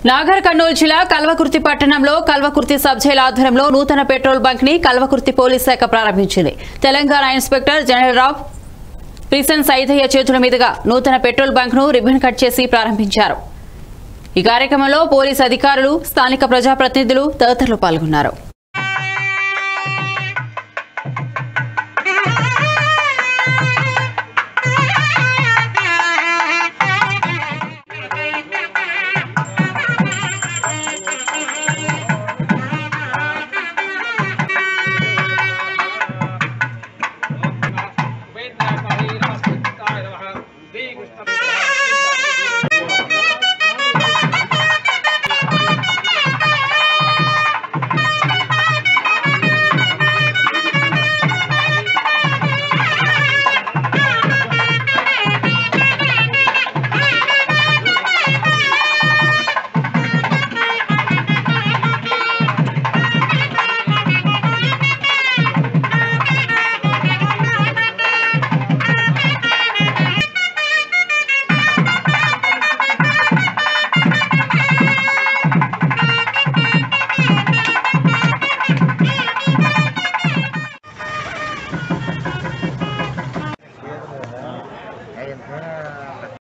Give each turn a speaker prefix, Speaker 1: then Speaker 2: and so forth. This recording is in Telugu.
Speaker 1: నాగర్ కర్నూలు జిల్లా కల్వకుర్తి పట్టణంలో కల్వకుర్తి సబ్ జైలు ఆధ్వర్యంలో నూతన పెట్రోల్ బంక్ ని కల్వకుర్తి పోలీస్ శాఖ ప్రారంభించింది. Telangana inspector general Rao prison Saidaiah చేతుల మీదుగా నూతన పెట్రోల్ బంక్ ను రిబ్బన్ కట్ చేసి ప్రారంభించారు. ఈ కార్యక్రమంలో పోలీస్ అధికారులు, స్థానిక ప్రజాప్రతినిధులు తదితరులు పాల్గొన్నారు.